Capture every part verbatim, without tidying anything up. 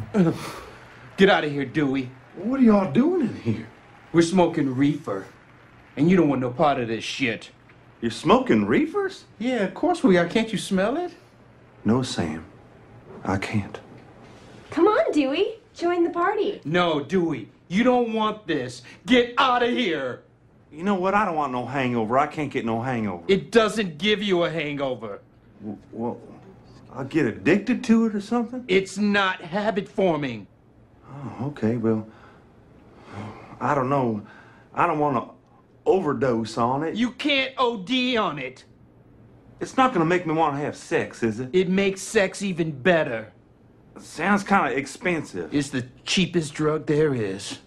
Get out of here, Dewey. What are y'all doing in here? We're smoking reefer. And you don't want no part of this shit. You're smoking reefers? Yeah, of course we are. Can't you smell it? No, Sam. I can't. Come on, Dewey. Join the party. No, Dewey. You don't want this. Get out of here. You know what? I don't want no hangover. I can't get no hangover. It doesn't give you a hangover. W well, I'll get addicted to it or something? It's not habit forming. Oh, okay. Well, I don't know. I don't want to overdose on it. You can't O D on it. It's not going to make me want to have sex, is it? It makes sex even better. It sounds kind of expensive. It's the cheapest drug there is.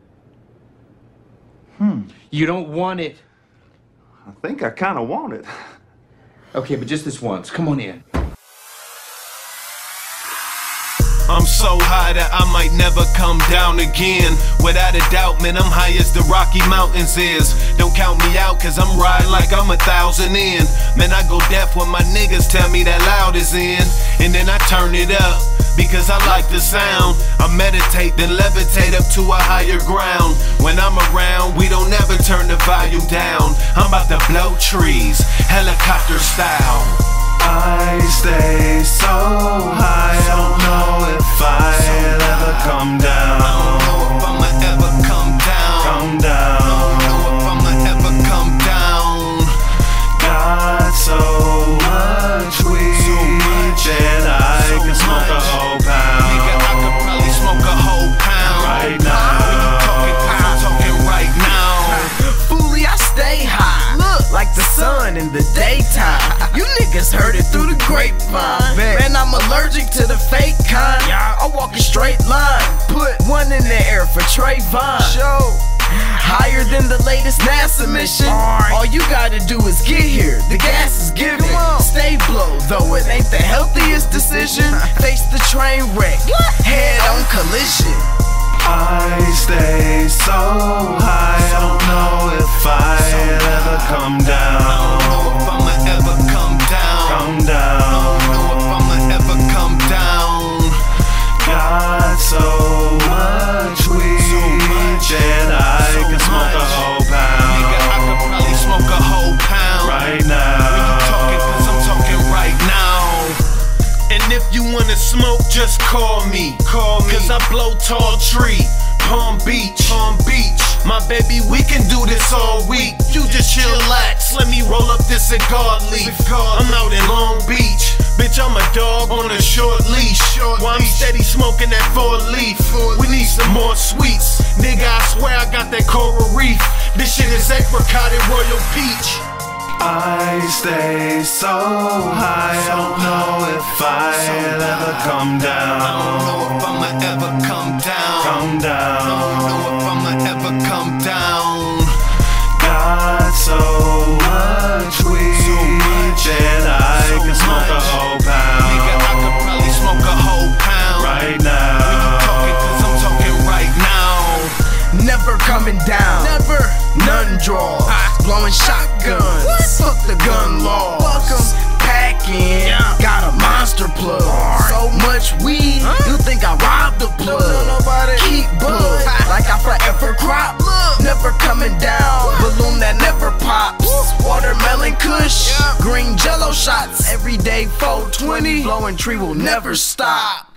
Hmm. You don't want it. I think I kind of want it. Okay, but just this once. Come on in. I'm so high that I might never come down again. Without a doubt, man, I'm high as the Rocky Mountains is. Don't count me out, cause I'm riding like I'm a thousand in. Man, I go deaf when my niggas tell me that loud is in. And then I turn it up, because I like the sound. I meditate, then levitate up to a higher ground. When I'm around, we don't ever turn the volume down. I'm about to blow trees, helicopter style. I stay so high, I don't know if I'll ever come down. I don't know if I'ma ever come down. Come down. I don't know if I'ma ever come down. Got so much weed, so much, and I so can smoke much. a whole pound. Nigga, I could probably smoke a whole pound. Right now. When you talking, cause I'm talking right now. Foolie, I stay high. Look, like the sun in the daytime. You niggas heard it through the grapevine. Man, I'm allergic to the fake kind. I walk a straight line. Put one in the air for Trayvon. Show. Higher than the latest NASA mission. All you gotta do is get here. The gas is given. Stay blow, though it ain't the healthiest decision. Face the train wreck. Head on collision. I stay so high, I don't know if I'll ever come down. I don't know if I'ma ever come down. Come down. I don't know if I'ma ever come down. Got so much weed, So much, and I so can smoke a much. whole pound. Nigga, I could probably smoke a whole pound. Right When you now. talking, cause I'm talking right now. And if you wanna smoke, just call me. Call me. Cause I blow tall tree. Palm Beach. Palm Beach. My baby, we can do this all week. You just chillax. Let me roll up this cigar leaf. I'm out in Long Beach. Bitch, I'm a dog on a short leash. While I'm steady smoking that four leaf. We need some more sweets. Nigga, I swear I got that coral reef. This shit is apricot and royal peach. I stay so high, I don't know if I'll ever come down. I don't know if I'ma ever come down. Come I down. don't know if I'ma ever come down. Got so much weed, and I so can smoke a much. whole pound. Nigga, I could probably smoke a whole pound. Right When you talking, now. cause I'm talking right now. Never coming down. Never. None draw. Blowing shotguns. Fuck the gun laws. Fuck 'em. Packing. Got a monster plug. So much weed. You think I robbed the plug. Keep bug. Like I forever crop. Never coming down. Balloon that never pops. Watermelon kush. Green jello shots. Every day four twenty. Blowing tree will never stop.